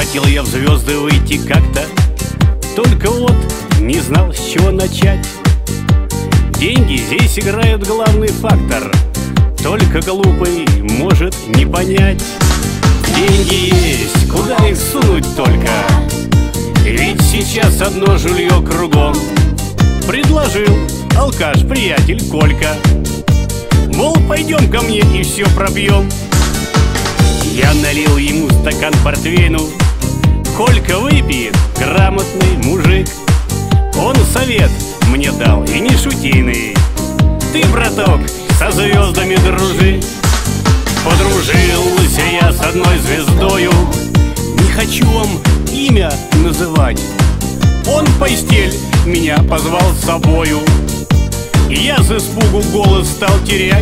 Хотел я в звезды выйти как-то, только вот не знал, с чего начать. Деньги здесь играют главный фактор, только глупый может не понять. Деньги есть, куда их сунуть только, ведь сейчас одно жулье кругом. Предложил алкаш-приятель Колька, мол, пойдем ко мне и все пробьем. Я налил ему стакан портвейну. Колька выпьет, грамотный мужик. Он совет мне дал, и не шутейный: ты, браток, со звездами дружи. Подружился я с одной звездою, не хочу вам имя называть. Он в постель меня позвал с собою, и я с испугу голос стал терять.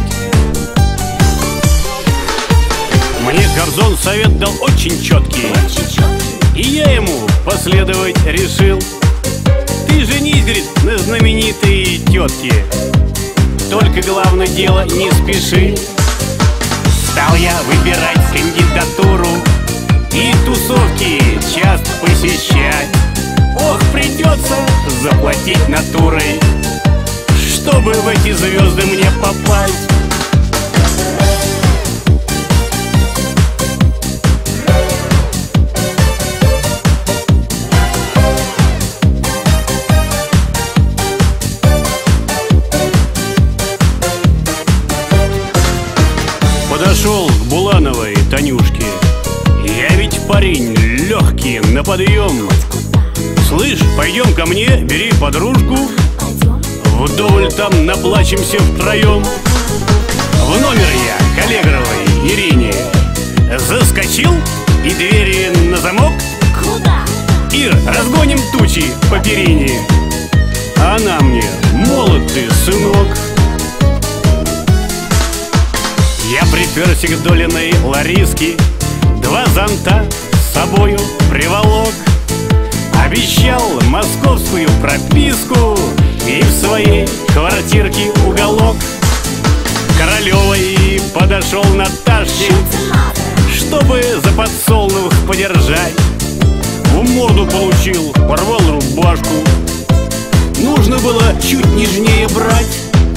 Мне Кобзон совет дал очень четкий, и я ему последовать решил. Ты женись, говорит, на знаменитой тетке, только главное дело не спеши. Стал я выбирать кандидатуру и тусовки часто посещать. Ох, придется заплатить натурой, чтобы в эти звезды мне попасть. Подошел к Булановой Танюшке, я ведь парень легкий на подъем. Слышь, пойдем ко мне, бери подружку, вдоволь там наплачемся втроем. В номер я к Аллегровой Ирине заскочил, и двери на замок. Ир, разгоним тучи по перине. Она мне: молод ты, сынок. Я приперся к Долиной Лариске, два зонта с собою приволок. Обещал московскую прописку и в своей квартирке уголок. Королевой подошел Наташке, чтобы за подсолнух подержать. В морду получил, порвал рубашку, нужно было чуть нежнее брать.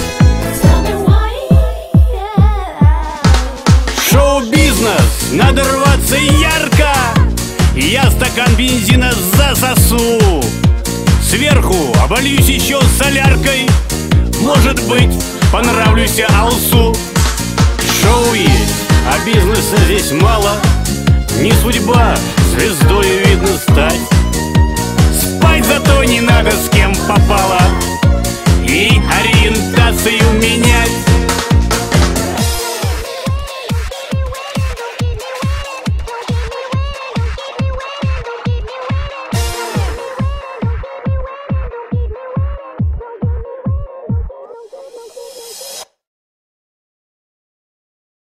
Шоу-бизнес, надо рваться ярко. Я стакан бензина засосу, сверху обольюсь еще соляркой. Может быть, понравлюсь Алсу. Шоу есть, а бизнеса здесь мало. Не судьба звездою, видно, стать. Спать зато не надо с кем попало, и ориентацию менять.